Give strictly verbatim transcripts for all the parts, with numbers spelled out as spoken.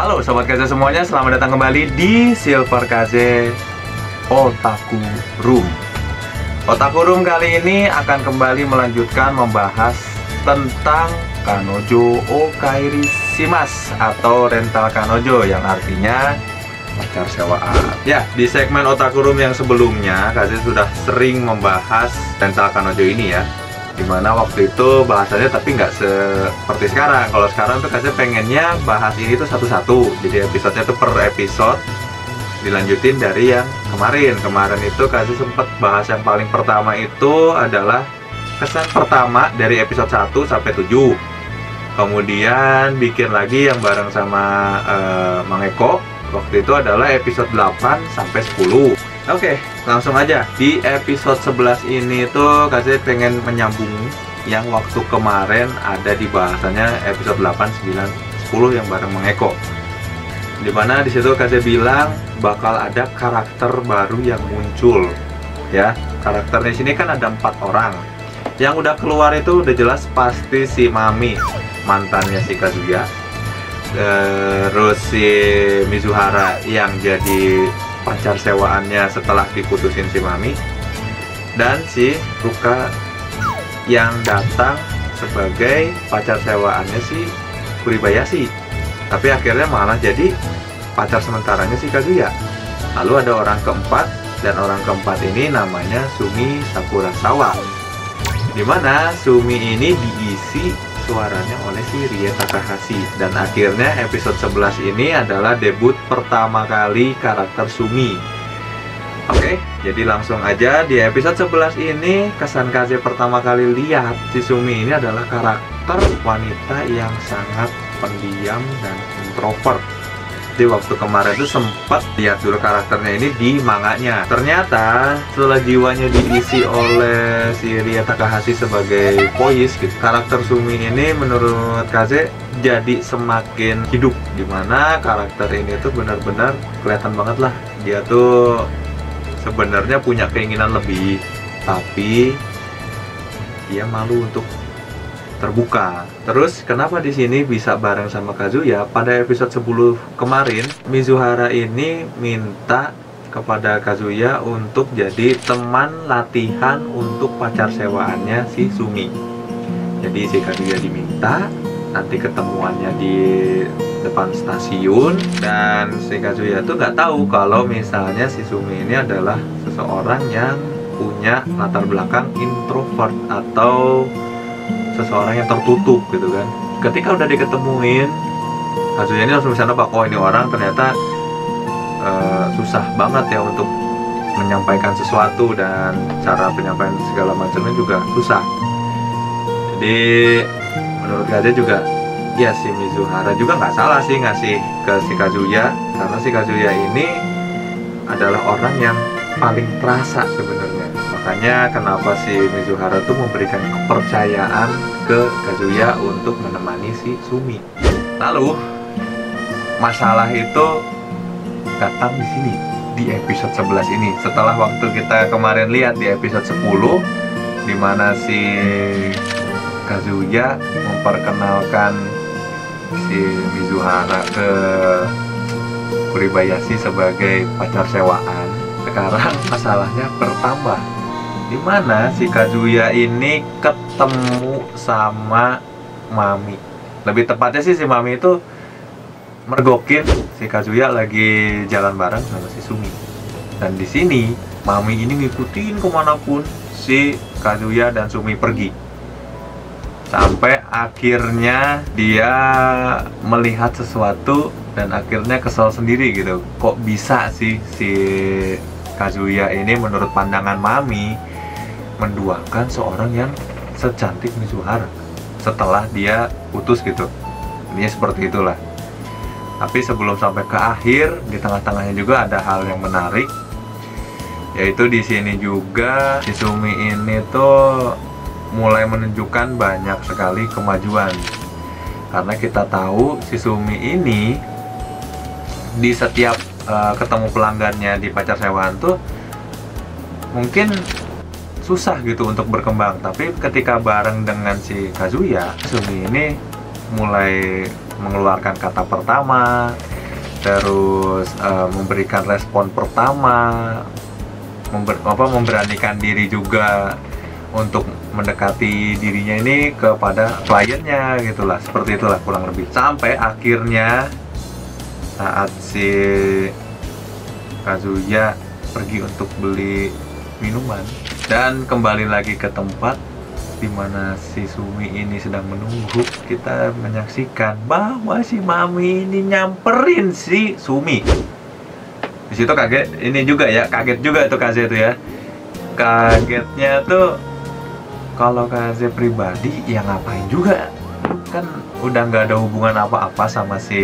Halo Sobat Kaze semuanya, selamat datang kembali di Silver Kaze Otaku Room. Otaku Room kali ini akan kembali melanjutkan membahas tentang Kanojo o Kairi Shimasu atau rental Kanojo, yang artinya pacar sewaan. Ya, di segmen Otaku Room yang sebelumnya Kaze sudah sering membahas rental Kanojo ini ya, dimana waktu itu bahasanya tapi nggak seperti sekarang. Kalau sekarang tuh Kaze pengennya bahas ini tuh satu-satu, jadi episodenya tuh per episode dilanjutin dari yang kemarin. Kemarin itu Kaze sempat bahas yang paling pertama itu adalah kesan pertama dari episode satu sampai tujuh. Kemudian bikin lagi yang bareng sama uh, Mang Eko, waktu itu adalah episode delapan sampai sepuluh. Oke, langsung aja di episode sebelas ini tuh Kaze pengen menyambung yang waktu kemarin ada di bahasanya episode delapan, sembilan, sepuluh yang bareng Mang Eko. Dimana disitu Kaze bilang bakal ada karakter baru yang muncul. Ya, karakternya sini kan ada empat orang. Yang udah keluar itu udah jelas pasti si Mami, mantannya si Kazuya. Terus si Mizuhara yang jadi pacar sewaannya setelah diputusin si Mami, dan si Ruka yang datang sebagai pacar sewaannya si Kuribayashi, tapi akhirnya malah jadi pacar sementaranya si Kazuya. Lalu ada orang keempat, dan orang keempat ini namanya Sumi Sakurasawa, dimana Sumi ini diisi suaranya oleh si Rie Takahashi. Dan akhirnya episode sebelas ini adalah debut pertama kali karakter Sumi. Oke, jadi langsung aja di episode sebelas ini kesan Kaze pertama kali lihat si Sumi ini adalah karakter wanita yang sangat pendiam dan introvert. Jadi waktu kemarin tuh sempat lihat dulu karakternya ini di manganya. Ternyata setelah jiwanya diisi oleh si Rie Takahashi sebagai voice gitu, karakter Sumi ini menurut Kaze jadi semakin hidup, dimana karakter ini tuh benar-benar kelihatan banget lah dia tuh sebenarnya punya keinginan lebih, tapi dia malu untuk terbuka. Terus kenapa di sini bisa bareng sama Kazuya? Pada episode sepuluh kemarin, Mizuhara ini minta kepada Kazuya untuk jadi teman latihan untuk pacar sewaannya si Sumi. Jadi si Kazuya diminta nanti ketemuannya di depan stasiun, dan si Kazuya tuh nggak tahu kalau misalnya si Sumi ini adalah seseorang yang punya latar belakang introvert atau seseorang yang tertutup gitu kan. Ketika udah diketemuin, Kazuya ini langsung bisa nebak, oh ini orang ternyata uh, susah banget ya untuk menyampaikan sesuatu, dan cara penyampaian segala macamnya juga susah. Jadi menurut Kaze juga ya si Mizuhara juga nggak salah sih ngasih ke si Kazuya, karena si Kazuya ini adalah orang yang paling perasa sebenarnya. Makanya kenapa si Mizuhara tuh memberikan kepercayaan ke Kazuya untuk menemani si Sumi. Lalu masalah itu datang di sini di episode sebelas ini. Setelah waktu kita kemarin lihat di episode sepuluh, di mana si Kazuya memperkenalkan si Mizuhara ke Kuribayashi sebagai pacar sewaan. Sekarang masalahnya bertambah, dimana si Kazuya ini ketemu sama Mami. Lebih tepatnya sih si Mami itu mergokin si Kazuya lagi jalan bareng sama si Sumi. Dan di sini Mami ini ngikutin kemanapun si Kazuya dan Sumi pergi, sampai akhirnya dia melihat sesuatu dan akhirnya kesel sendiri gitu. Kok bisa sih si Kazuya ini menurut pandangan Mami menduakan seorang yang secantik Mizuhara setelah dia putus gitu. Ini seperti itulah. Tapi sebelum sampai ke akhir, di tengah-tengahnya juga ada hal yang menarik, yaitu di sini juga si Sumi ini tuh mulai menunjukkan banyak sekali kemajuan. Karena kita tahu si Sumi ini di setiap uh, ketemu pelanggannya di pacar sewaan tuh mungkin susah gitu untuk berkembang, tapi ketika bareng dengan si Kazuya, Sumi ini mulai mengeluarkan kata pertama, terus uh, memberikan respon pertama, member, apa, memberanikan diri juga untuk mendekati dirinya ini kepada kliennya gitulah, seperti itulah kurang lebih. Sampai akhirnya saat si Kazuya pergi untuk beli minuman dan kembali lagi ke tempat di mana si Sumi ini sedang menunggu, kita menyaksikan bahwa si Mami ini nyamperin si Sumi. Di situ kaget, ini juga ya, kaget juga tuh Kaze itu ya. Kagetnya tuh kalau Kaze pribadi ya ngapain juga, kan udah nggak ada hubungan apa-apa sama si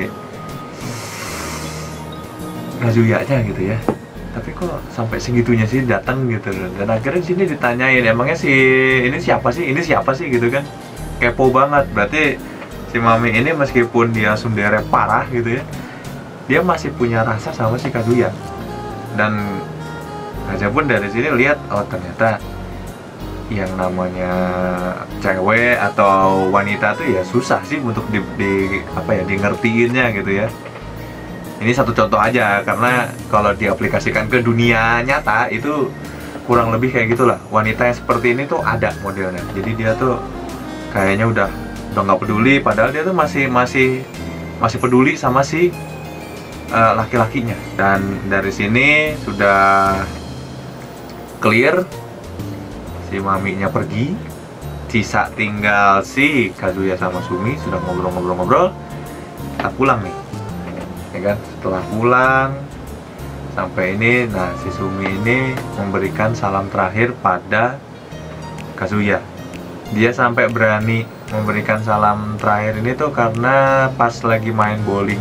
Kazuya-nya gitu ya. Tapi kok sampai segitunya sih datang gitu. Dan akhirnya di sini ditanyain, emangnya si ini siapa sih? Ini siapa sih gitu kan? Kepo banget. Berarti si Mami ini meskipun dia tsundere parah gitu ya, dia masih punya rasa sama si Kazuya. Dan Kaze pun dari sini lihat, oh ternyata yang namanya cewek atau wanita tuh ya susah sih untuk di, di apa ya, di ngertiinnya gitu ya. Ini satu contoh aja, karena kalau diaplikasikan ke dunia nyata itu kurang lebih kayak gitulah. Wanita yang seperti ini tuh ada modelnya. Jadi dia tuh kayaknya udah udah nggak peduli, padahal dia tuh masih masih masih peduli sama si uh, laki-lakinya. Dan dari sini sudah clear, si Maminya pergi, sisa tinggal si Kazuya sama Sumi sudah ngobrol-ngobrol-ngobrol. Kita pulang nih, ya kan? Setelah pulang sampai ini, nah si Sumi ini memberikan salam terakhir pada Kazuya. Dia sampai berani memberikan salam terakhir ini tuh karena pas lagi main bowling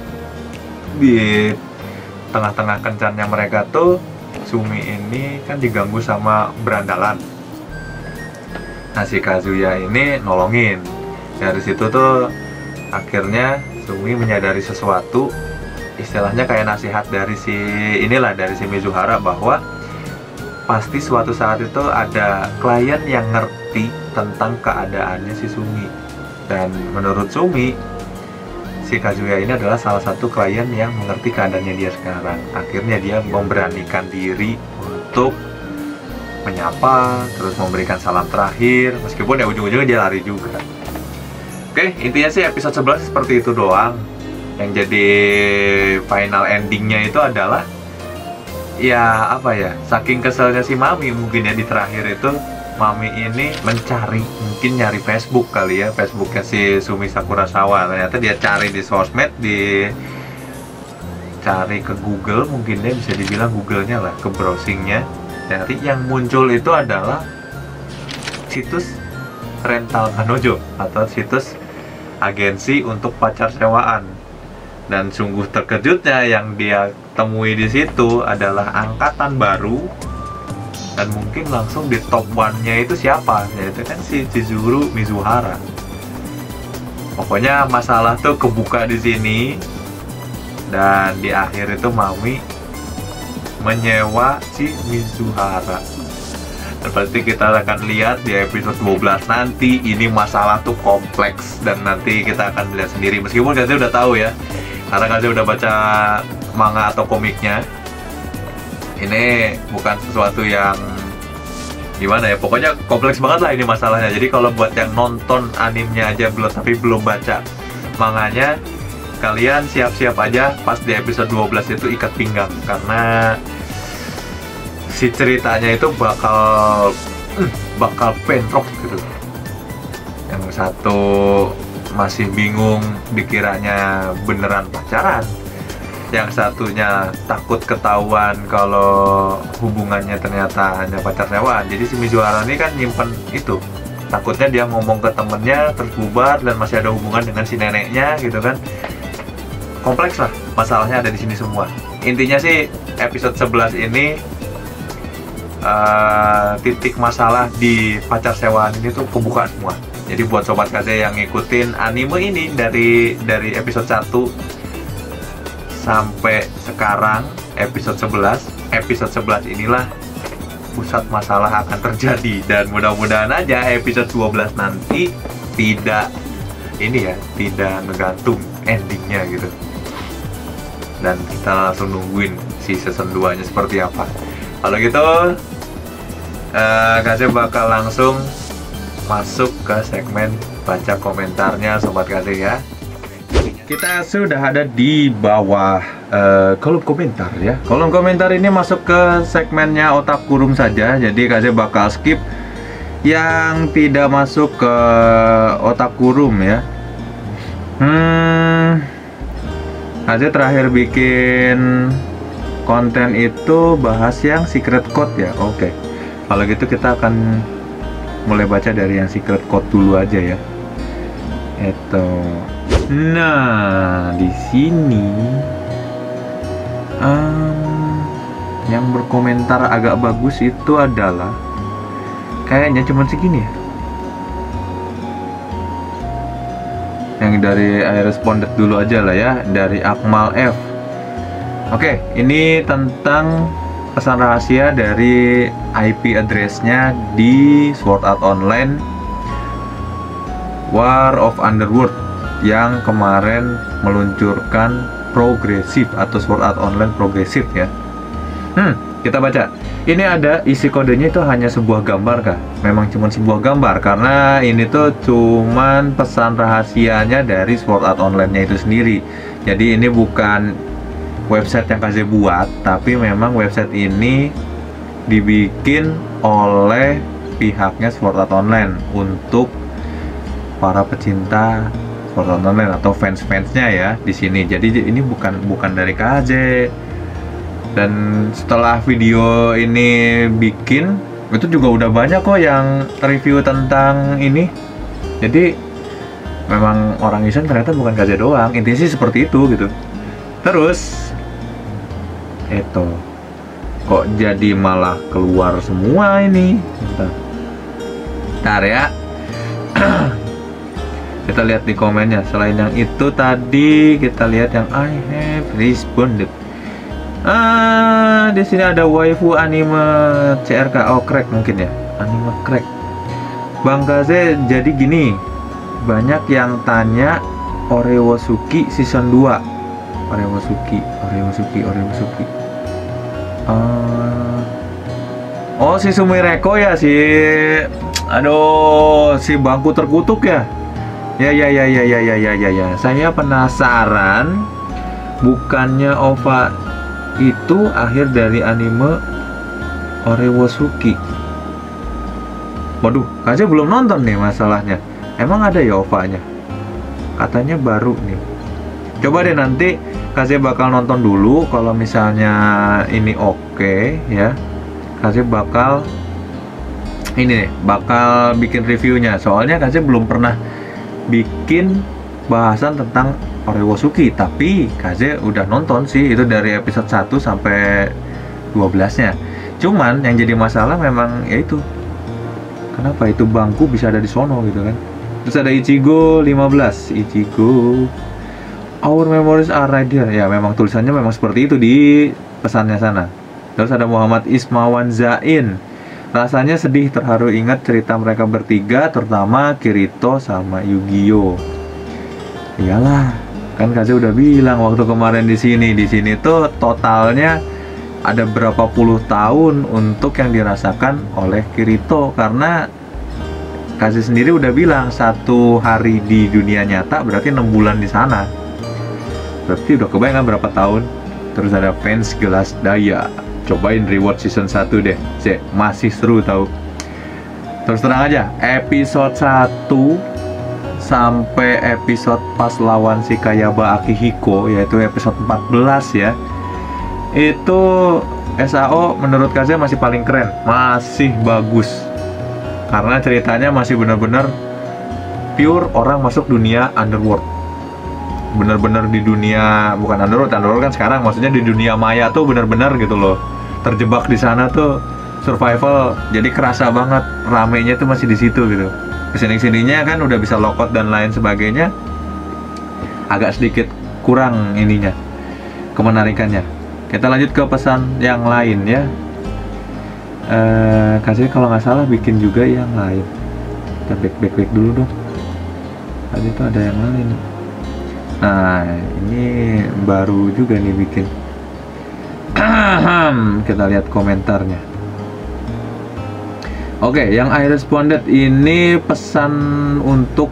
di tengah-tengah kencannya mereka tuh, Sumi ini kan diganggu sama berandalan. Nah si Kazuya ini nolongin. Dari situ tuh akhirnya Sumi menyadari sesuatu, istilahnya kayak nasihat dari si inilah, dari si Mizuhara, bahwa pasti suatu saat itu ada klien yang ngerti tentang keadaannya si Sumi. Dan menurut Sumi, si Kazuya ini adalah salah satu klien yang mengerti keadaannya dia sekarang. Akhirnya dia memberanikan diri untuk menyapa, terus memberikan salam terakhir, meskipun ya ujung-ujungnya dia lari juga. Oke, intinya sih episode sebelas seperti itu doang. Yang jadi final endingnya itu adalah, ya apa ya, saking keselnya si Mami mungkin ya di terakhir itu, Mami ini mencari, mungkin nyari Facebook kali ya, Facebooknya si Sumi Sakurasawa. Ternyata dia cari di sosmed, di cari ke Google, mungkin dia bisa dibilang Google-nya lah, ke browsingnya. Dari yang muncul itu adalah situs rental kanojo atau situs agensi untuk pacar sewaan. Dan sungguh terkejutnya yang dia temui di situ adalah angkatan baru, dan mungkin langsung di top one-nya itu siapa? Yaitu kan si Chizuru Mizuhara. Pokoknya masalah tuh kebuka di sini, dan di akhir itu Mami menyewa si Mizuhara. Dan pasti kita akan lihat di episode dua belas nanti, ini masalah tuh kompleks dan nanti kita akan lihat sendiri. Meskipun Kaze udah tahu ya, karena Kaze udah baca manga atau komiknya. Ini bukan sesuatu yang gimana ya, pokoknya kompleks banget lah ini masalahnya. Jadi kalau buat yang nonton animenya aja belum, tapi belum baca manganya, kalian siap-siap aja pas di episode dua belas itu ikat pinggang, karena si ceritanya itu bakal bakal bentrok gitu. Yang satu masih bingung dikiranya beneran pacaran, yang satunya takut ketahuan kalau hubungannya ternyata hanya pacar sewaan. Jadi si Mizuhara ini kan nyimpen itu, takutnya dia ngomong ke temennya terus bubar dan masih ada hubungan dengan si neneknya gitu kan. Kompleks lah, masalahnya ada di sini semua. Intinya sih episode sebelas ini uh, titik masalah di pacar sewaan ini tuh kebuka semua. Jadi buat sobat Kaze yang ngikutin anime ini dari dari episode satu sampai sekarang episode sebelas, episode sebelas inilah pusat masalah akan terjadi. Dan mudah-mudahan aja episode dua belas nanti tidak ini ya, tidak ngegantung endingnya gitu. Dan kita langsung nungguin si season dua nya seperti apa. Kalau gitu uh, Kaze bakal langsung masuk ke segmen baca komentarnya Sobat Kaze ya. Kita sudah ada di bawah uh, kolom komentar ya. Kolom komentar ini masuk ke segmennya Otaku Room saja. Jadi Kaze bakal skip yang tidak masuk ke Otaku Room ya. Hmm, Kaze terakhir bikin konten itu bahas yang secret code ya. Oke. Kalau gitu kita akan mulai baca dari yang secret code dulu aja ya. Itu. Nah, di sini um, yang berkomentar agak bagus itu adalah kayaknya cuma segini ya. Yang dari I responded dulu aja lah ya, dari Akmal F. Oke, ini tentang pesan rahasia dari I P address-nya di Sword Art Online War of Underworld yang kemarin meluncurkan progresif atau Sword Art Online progresif ya. Hmm, kita baca. Ini ada isi kodenya itu hanya sebuah gambar kah? Memang cuma sebuah gambar karena ini tuh cuman pesan rahasianya dari Sword Art Online-nya itu sendiri. Jadi ini bukan website yang Kaze buat, tapi memang website ini dibikin oleh pihaknya Sword Art Online untuk para pecinta Sword Art Online atau fans-fansnya ya di sini. Jadi ini bukan bukan dari Kaze. Dan setelah video ini bikin, itu juga udah banyak kok yang review tentang ini. Jadi memang orang iseng ternyata bukan Kaze doang. Intinya sih seperti itu gitu. Terus itu kok jadi malah keluar semua ini. Bentar, Bentar ya. Kita lihat di komennya. Selain yang itu tadi, kita lihat yang I have responded. Ah, di sini ada waifu anime C R K. Oh, crack mungkin ya. Anime crack. Bang Kaze, jadi gini. Banyak yang tanya Orewosuki season dua. Orewosuki, Orewosuki, Orewosuki. Uh, oh, si Sumireko ya, si aduh, si bangku terkutuk ya. Ya ya ya ya ya ya ya ya ya. Saya penasaran, bukannya O V A itu akhir dari anime Orewosuki. Waduh, Kaze belum nonton nih masalahnya. Emang ada ya O V A-nya? Katanya baru nih. Coba deh nanti Kaze bakal nonton dulu. Kalau misalnya ini oke ya, Kaze bakal ini nih, bakal bikin reviewnya. Soalnya Kaze belum pernah bikin bahasan tentang Orewosuki, tapi Kaze udah nonton sih itu dari episode satu sampai dua belas nya. Cuman yang jadi masalah memang yaitu kenapa itu bangku bisa ada di sono gitu kan. Terus ada Ichigo lima belas, Ichigo Our memories are right here. Ya memang tulisannya memang seperti itu di pesannya sana. Terus ada Muhammad Ismawan Zain. Rasanya sedih terharu ingat cerita mereka bertiga, terutama Kirito sama Yu-Gi-Oh. Iyalah, kan Kaze udah bilang waktu kemarin di sini, di sini tuh totalnya ada berapa puluh tahun untuk yang dirasakan oleh Kirito, karena Kaze sendiri udah bilang satu hari di dunia nyata berarti enam bulan di sana. Berarti udah kebayang kan berapa tahun. Terus ada fans Gelas Daya. Cobain reward season satu deh, cek masih seru tau. Terus terang aja, episode satu sampai episode pas lawan si Kayaba Akihiko, yaitu episode empat belas ya, itu S A O menurut Kaze masih paling keren, masih bagus. Karena ceritanya masih benar-benar pure orang masuk dunia underworld. Benar-benar di dunia, bukan underworld, underworld kan sekarang, maksudnya di dunia maya tuh benar-benar gitu loh. Terjebak di sana tuh survival, jadi kerasa banget ramenya tuh masih di situ gitu. Kesini-sininya kan udah bisa lockout dan lain sebagainya, agak sedikit kurang ininya, kemenarikannya. Kita lanjut ke pesan yang lain ya. Eh, Kaze kalau nggak salah bikin juga yang lain. Kita back back back dulu dong. Tadi itu ada yang lain. Nah, ini baru juga nih bikin. Kita lihat komentarnya. Oke, yang I responded ini pesan untuk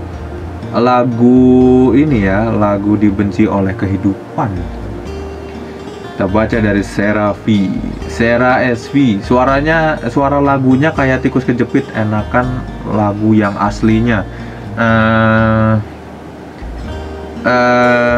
lagu ini ya, lagu Dibenci Oleh Kehidupan. Kita baca dari Sera V, Sera S V. Suaranya, suara lagunya kayak tikus kejepit, enakan lagu yang aslinya. Uh, uh,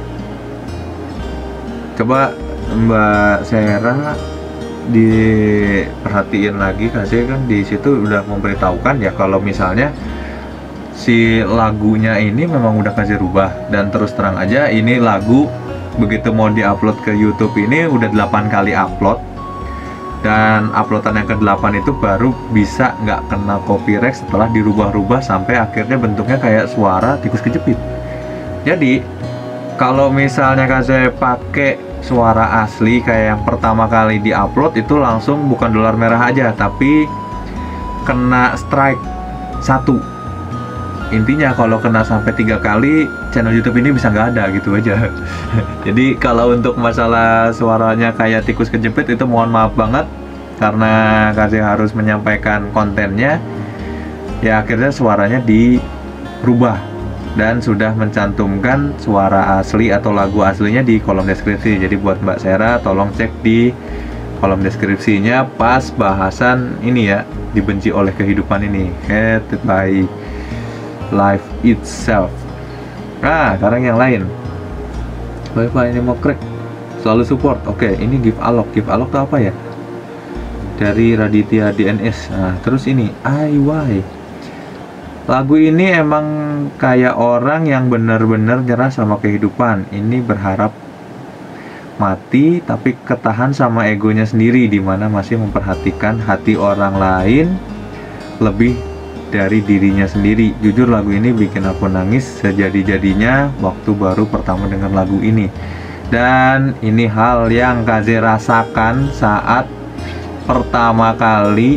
coba Mbak Sera diperhatiin lagi, kasih kan di situ udah memberitahukan ya kalau misalnya si lagunya ini memang udah kasih rubah. Dan terus terang aja ini lagu begitu mau diupload ke YouTube ini udah delapan kali upload, dan uploadan yang ke delapan itu baru bisa nggak kena copyright setelah dirubah-rubah sampai akhirnya bentuknya kayak suara tikus kejepit. Jadi kalau misalnya kasih pakai suara asli kayak yang pertama kali diupload itu langsung bukan dolar merah aja, tapi kena strike satu. Intinya kalau kena sampai tiga kali channel YouTube ini bisa nggak ada gitu aja. Jadi kalau untuk masalah suaranya kayak tikus kejepit itu mohon maaf banget, karena kasih harus menyampaikan kontennya ya, akhirnya suaranya dirubah dan sudah mencantumkan suara asli atau lagu aslinya di kolom deskripsi. Jadi buat Mbak Sera tolong cek di kolom deskripsinya pas bahasan ini ya, Dibenci Oleh Kehidupan ini, Hated by Life Itself. Nah, sekarang yang lain. Bapak ini mau crack, selalu support. Oke, ini give alok. Give alok itu apa ya? Dari Raditya D N S. Nah, terus ini I Y. Lagu ini emang kayak orang yang bener-bener nyerah sama kehidupan. Ini berharap mati tapi ketahan sama egonya sendiri, dimana masih memperhatikan hati orang lain lebih dari dirinya sendiri. Jujur lagu ini bikin aku nangis sejadi-jadinya waktu baru pertama dengar lagu ini. Dan ini hal yang Kaze rasakan saat pertama kali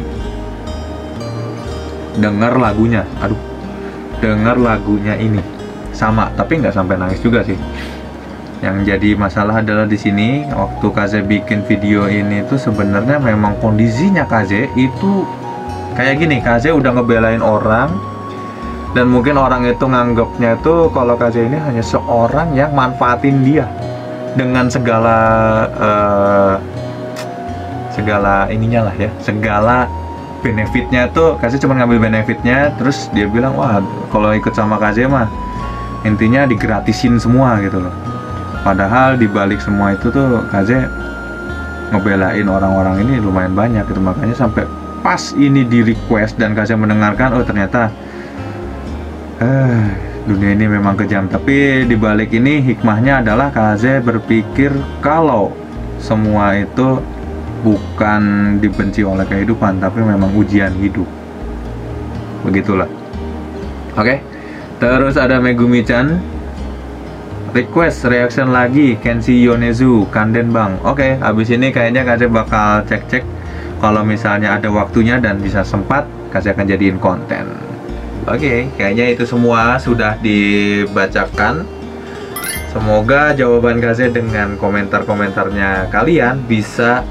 dengar lagunya. Aduh, dengar lagunya ini sama, tapi nggak sampai nangis juga sih. Yang jadi masalah adalah di sini waktu Kaze bikin video ini tuh sebenarnya memang kondisinya Kaze itu kayak gini. Kaze udah ngebelain orang, dan mungkin orang itu nganggapnya tuh kalau Kaze ini hanya seorang yang manfaatin dia dengan segala uh, segala ininya lah ya, segala benefitnya tuh. Kaze cuma ngambil benefitnya, terus dia bilang wah kalau ikut sama Kaze mah intinya digratisin semua gitu loh. Padahal dibalik semua itu tuh Kaze ngebelain orang-orang ini lumayan banyak gitu. Makanya sampai pas ini di request dan Kaze mendengarkan, oh ternyata eh, dunia ini memang kejam. Tapi dibalik ini hikmahnya adalah Kaze berpikir kalau semua itu bukan dibenci oleh kehidupan, tapi memang ujian hidup. Begitulah. Oke. Terus ada Megumi-chan. Request reaction lagi Kenshi Yonezu Kanden Bang. Oke, habis ini kayaknya Kaze bakal cek-cek. Kalau misalnya ada waktunya dan bisa sempat, Kaze akan jadiin konten. Oke, kayaknya itu semua sudah dibacakan. Semoga jawaban Kaze dengan komentar-komentarnya kalian bisa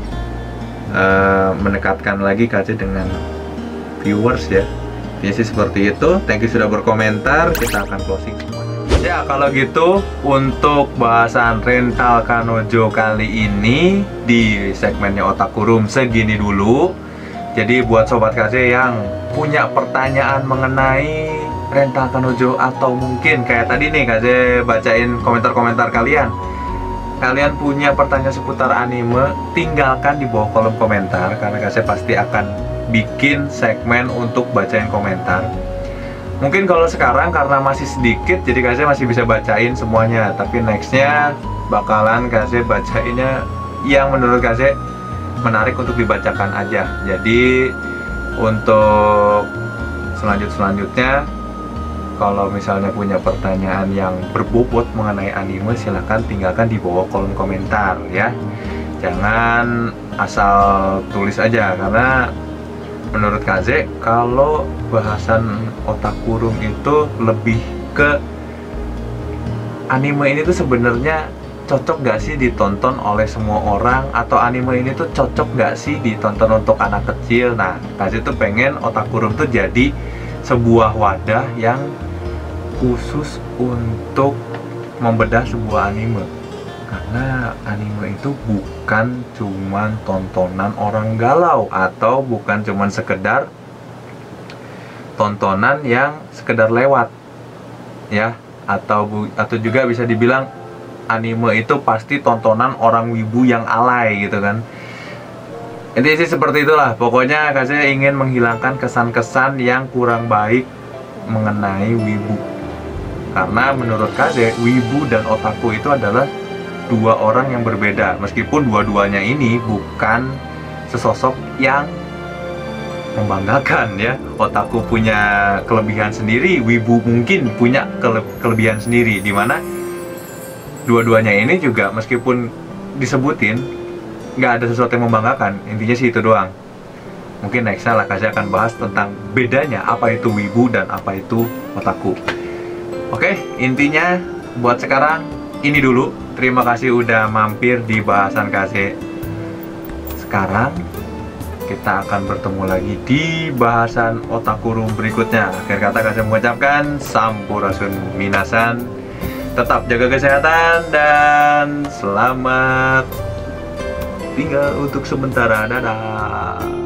Uh, mendekatkan lagi Kaze dengan viewers ya. Ya sih seperti itu. Thank you sudah berkomentar. Kita akan closing semuanya. Ya kalau gitu untuk bahasan rental Kanojo kali ini di segmennya Otaku Room segini dulu. Jadi buat sobat Kaze yang punya pertanyaan mengenai rental Kanojo, atau mungkin kayak tadi nih Kaze bacain komentar-komentar kalian, kalian punya pertanyaan seputar anime, tinggalkan di bawah kolom komentar, karena Kaze pasti akan bikin segmen untuk bacain komentar. Mungkin kalau sekarang karena masih sedikit, jadi Kaze masih bisa bacain semuanya. Tapi nextnya bakalan Kaze bacainnya yang menurut Kaze menarik untuk dibacakan aja. Jadi untuk selanjut-selanjutnya, kalau misalnya punya pertanyaan yang berbobot mengenai anime, silahkan tinggalkan di bawah kolom komentar ya. Jangan asal tulis aja, karena menurut Kaze, kalau bahasan otakurum itu lebih ke anime ini tuh sebenarnya cocok gak sih ditonton oleh semua orang, atau anime ini tuh cocok gak sih ditonton untuk anak kecil. Nah, Kaze tuh pengen otakurum tuh jadi sebuah wadah yang khusus untuk membedah sebuah anime. Karena anime itu bukan cuman tontonan orang galau, atau bukan cuman sekedar tontonan yang sekedar lewat, ya, atau atau juga bisa dibilang anime itu pasti tontonan orang wibu yang alay gitu kan. Intinya sih seperti itulah. Pokoknya Kaze ingin menghilangkan kesan-kesan yang kurang baik mengenai wibu. Karena menurut Kaze, wibu dan otaku itu adalah dua orang yang berbeda, meskipun dua-duanya ini bukan sesosok yang membanggakan ya. Otaku punya kelebihan sendiri, wibu mungkin punya kele kelebihan sendiri, dimana dua-duanya ini juga meskipun disebutin nggak ada sesuatu yang membanggakan. Intinya sih itu doang. Mungkin nextnya lah Kaze akan bahas tentang bedanya apa itu wibu dan apa itu otaku. Oke, intinya buat sekarang ini dulu. Terima kasih udah mampir di bahasan Kaze. Sekarang kita akan bertemu lagi di bahasan otakurum berikutnya. Akhir kata Kaze mengucapkan sampurasun minasan. Tetap jaga kesehatan dan selamat tinggal untuk sementara. Dadah.